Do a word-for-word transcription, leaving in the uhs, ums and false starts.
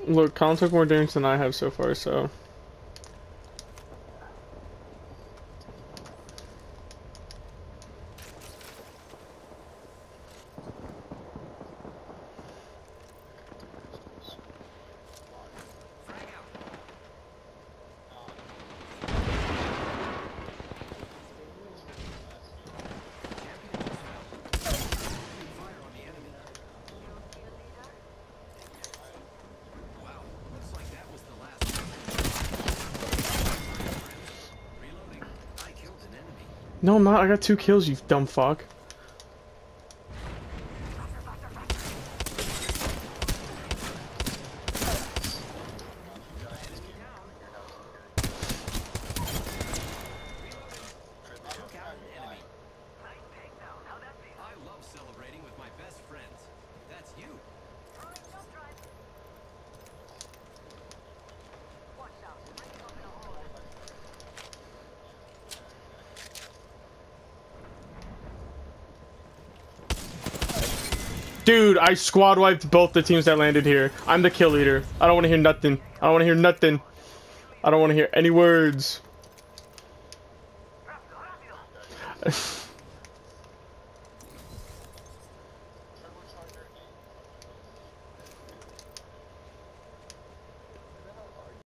Look, Colin took more damage than I have so far, so. No, I'm not. I got two kills, you dumb fuck. Dude, I squad wiped both the teams that landed here. I'm the kill leader. I don't want to hear nothing. I don't want to hear nothing. I don't want to hear any words.